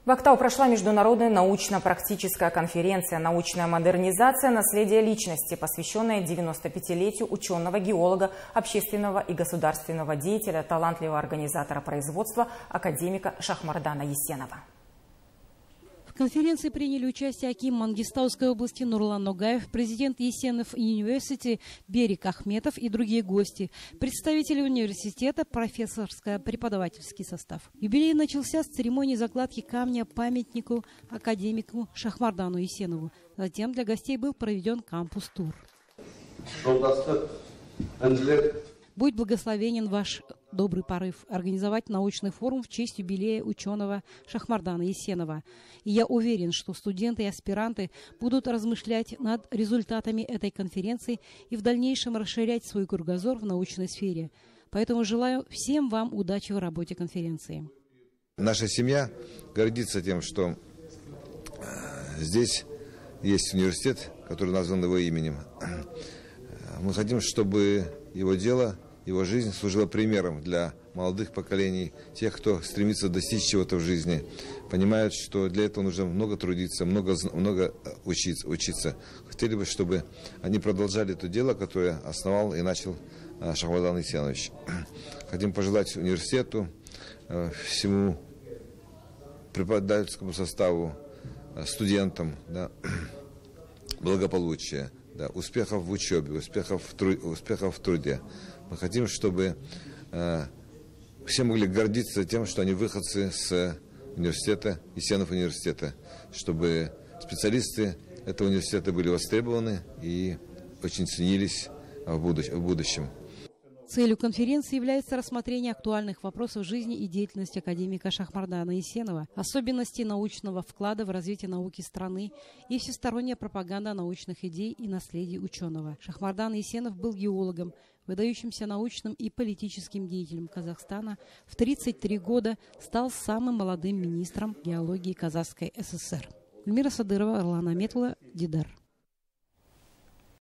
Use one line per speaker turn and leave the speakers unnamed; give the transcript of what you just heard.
В Актау прошла международная научно-практическая конференция «Научная модернизация. Наследие личности», посвященная 95-летию ученого-геолога, общественного и государственного деятеля, талантливого организатора производства, академика Шахмардана Есенова.
В конференции приняли участие аким Мангистауской области Нурлан Ногаев, президент Есенов Университи Берик Ахметов и другие гости, представители университета, профессорско-преподавательский состав. Юбилей начался с церемонии закладки камня памятнику академику Шахмардану Есенову. Затем для гостей был проведен кампус-тур. Будь благословенен ваш добрый порыв организовать научный форум в честь юбилея ученого Шахмардана Есенова. И я уверен, что студенты и аспиранты будут размышлять над результатами этой конференции и в дальнейшем расширять свой кругозор в научной сфере. Поэтому желаю всем вам удачи в работе конференции.
Наша семья гордится тем, что здесь есть университет, который назван его именем. Мы хотим, чтобы его дело, его жизнь служила примером для молодых поколений, тех, кто стремится достичь чего-то в жизни, понимают, что для этого нужно много трудиться, много учиться. Хотели бы, чтобы они продолжали это дело, которое основал и начал Шахмардан Есенович. Хотим пожелать университету, всему преподавательскому составу, студентам, благополучия, успехов в учебе, успехов в труде. Мы хотим, чтобы все могли гордиться тем, что они выходцы с университета, Есенов университета, чтобы специалисты этого университета были востребованы и очень ценились в будущем.
Целью конференции является рассмотрение актуальных вопросов жизни и деятельности академика Шахмардана Есенова, особенностей научного вклада в развитие науки страны и всесторонняя пропаганда научных идей и наследия ученого. Шахмардан Есенов был геологом, выдающимся научным и политическим деятелем Казахстана. В 33 года стал самым молодым министром геологии Казахской ССР. Эльмира Садырова, Орлан Аметова, Дидар.